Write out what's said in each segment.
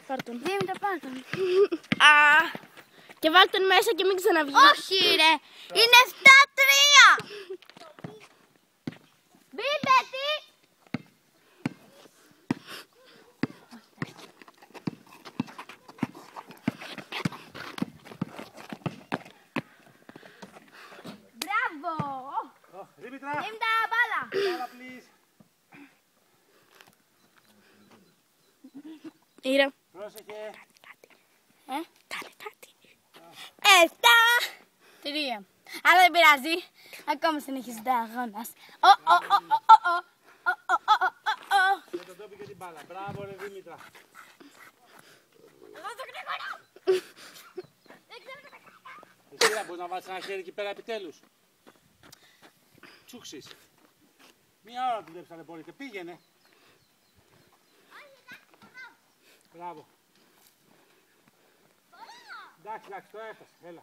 Πάρ' τον. Δήμητρα, πάρ' τον. Και βάλ' τον μέσα και μην ξαναβγεί. Όχι ρε, είναι 7-3. Μπίμπετη. Μπράβο. Δήμητρα, μπάλα. μπάλα please. Ήρα. Πρόσεχε. Κάνε κάτι. 7-3. Αλλά δεν πειράζει. Ακόμα συνεχίζεται αγώνας. Με τον τόπο και την μπάλα. Μπράβο ρε Δήμητρα. Εγώ το γρήγορα. Δεν ξέρω τι θα κάνω. Εσύ θα μπορείς να βάλεις ένα χέρι εκεί πέρα επιτέλους. Τσούξεις. Μία ώρα δουλέψατε μπορείτε. Πήγαινε. Μπράβο. Εντάξει, τώρα έφτασε. Έλα.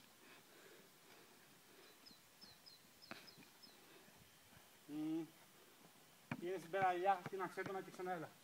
Πήγαινε στην περαλιά, στην αξέτονα και ξανά έλα.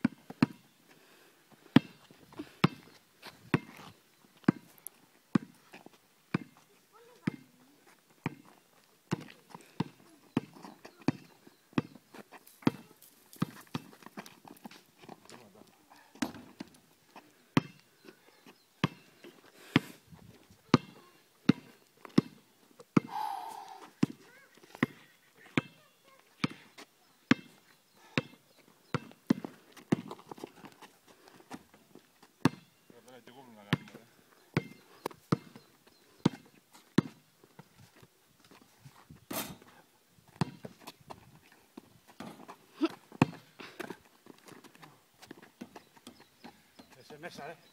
Είσαι μέσα ρε.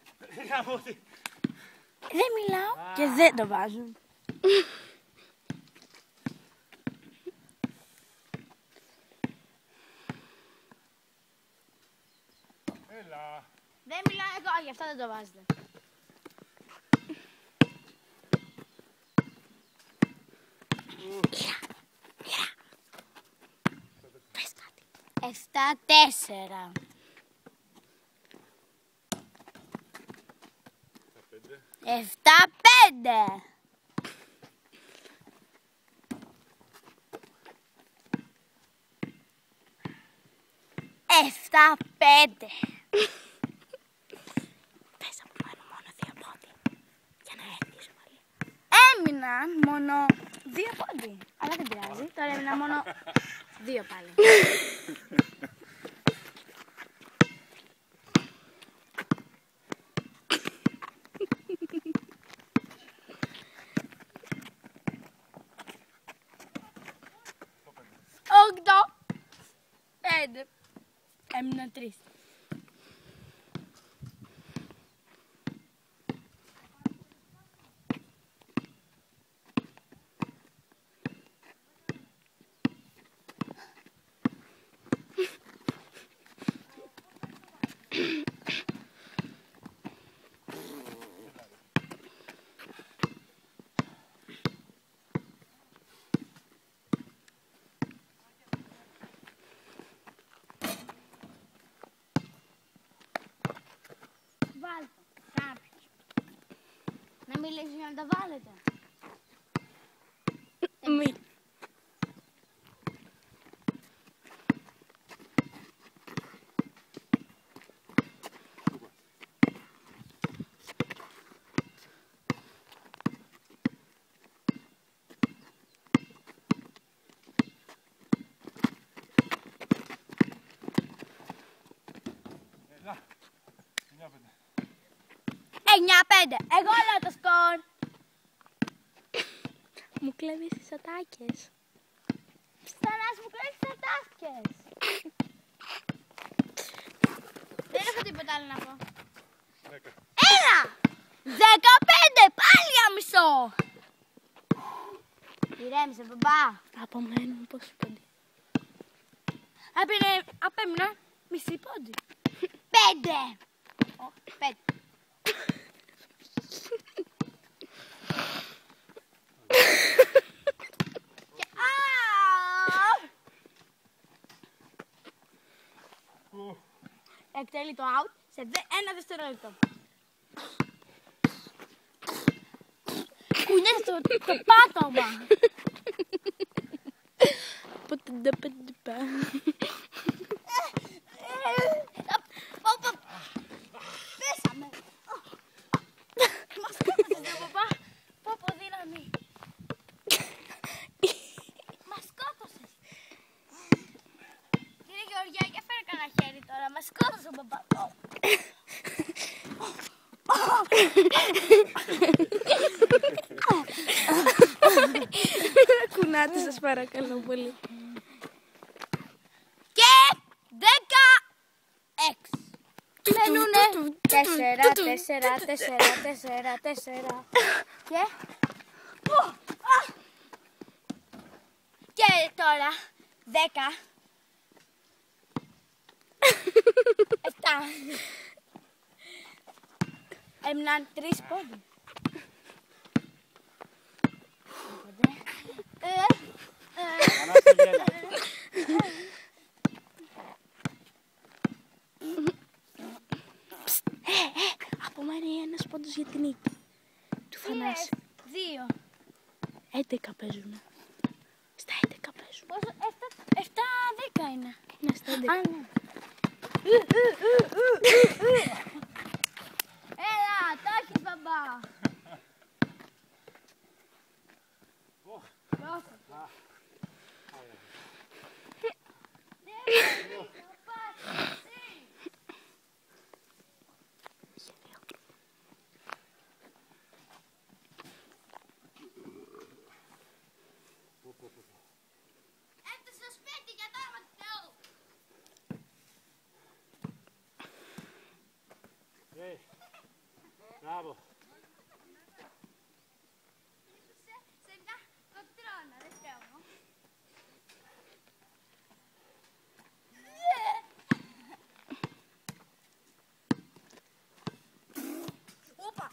Δεν μιλάω και δεν το βάζουν. Έλα. Δεν μιλάω εγώ, γι' αυτό δεν το βάζετε. Πες κάτι. 7-4. 7-5. Εφτά πέντε. Πες από πάνω μόνο 2 πόντι. Για να έρθεις πάλι. Έμειναν μόνο 2 πόντι. Αλλά δεν πειράζει. Τώρα έμειναν μόνο 2 πάλι. Οκτώ. 5. Έμειναν 3. Βάλτε κάποιος. Να μιλήσει για να τα βάλετε. Μη. Έλα. 9-5. Εγώ λέω το σκορ. Μου κλέβεις τις ατάκες. Σταράς μου κλέβεις τις ατάκες. Δεν έχω τίποτα άλλο να πω. 1, 15, πάλι άμισο. Ηρέμησε, μπαμπά. Απομένουν πόσοι πόντι. Απέμεινα μισή πόντι. 5. 5. Εκτελεί το out Σε ένα δευτερόλεπτο. Κουνιέσαι το πάτωμα. Πέσαμε. Μας σκότωσες, παπά. Πόπο δύναμη. Μας σκότωσες. Κύριε Γεωργιάκη, έφερε κανένα χέρι τώρα. Μας σκότωσε ο παπά. Κουνάτε σας παρακαλώ πολύ. Και 16. Μένουνε 4, 4, 4, 4, 4. Και τώρα 10. 7. Έμειναν 3 πόδι. Ανάστε γέλα. Απομένει ένας πόντος για την νίκη του Θανάση. 2. 11 παίζουνε. Στα 11 παίζουν. Πόσο? 7-10 είναι. Ναι, στα 11. Έλα, το έχεις μπαμπά. Έρθει στο σπίτι για το όνομα του Θεού. Μπράβο. Σε μια κοκτρόνα, δεν φταίω. Όπα.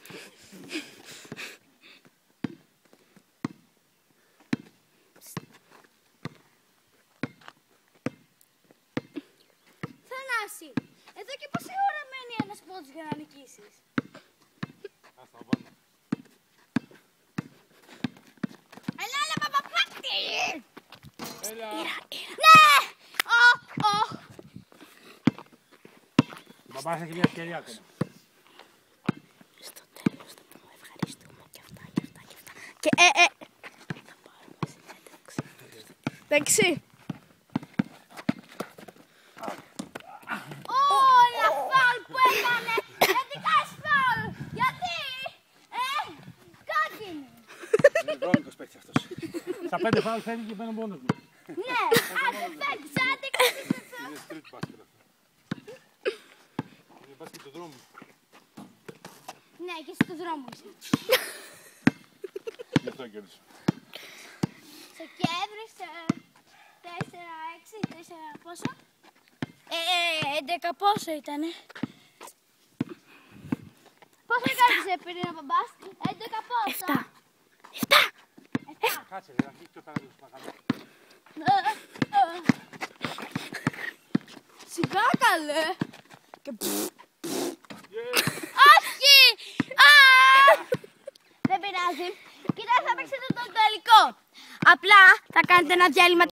Θανάση, εδώ και πόση ώρα μένει ένας πόντος για να νικήσεις? Άστα, πάνω. Έλα, παπαπάτη! Έλα. Ναι! Ο μπαμπάς έχει μια ευκαιρία ακόμα. Στο τέλος θα πούμε ευχαριστούμε και αυτά και αυτά και αυτά. Και θα πάρουμε συνέντευξη. Εντάξει. Όλα φάουλ που έκανε! Γιατί κάνεις φάουλ! Γιατί! Κόκκινη! Είναι βρώμικος παίκτης αυτός. Στα 5 φάουλ φεύγει και μπαίνω μόνος μου. Ναι! Άντε φεύγεις! Άντε κάνεις! Είναι street basket αυτό. Είναι μπάσκετ του δρόμου. Ναι, και στο δρόμο είσαι. Γι' αυτό κέρδισα. Σε κέρδισε 4, 6, 4, πόσο? 11 πόσο ήτανε? Πόσο κέρδισε πριν ο μπαμπάς? 11 πόσο? 7. Κάτσε, να αρχίσει το παράδειγμα παρακαλώ. Σιγά καλέ! Yeah. Όχι! Δεν πειράζει. Κοίτα, θα παίξετε το τελικό. Απλά θα κάνετε ένα διάλειμμα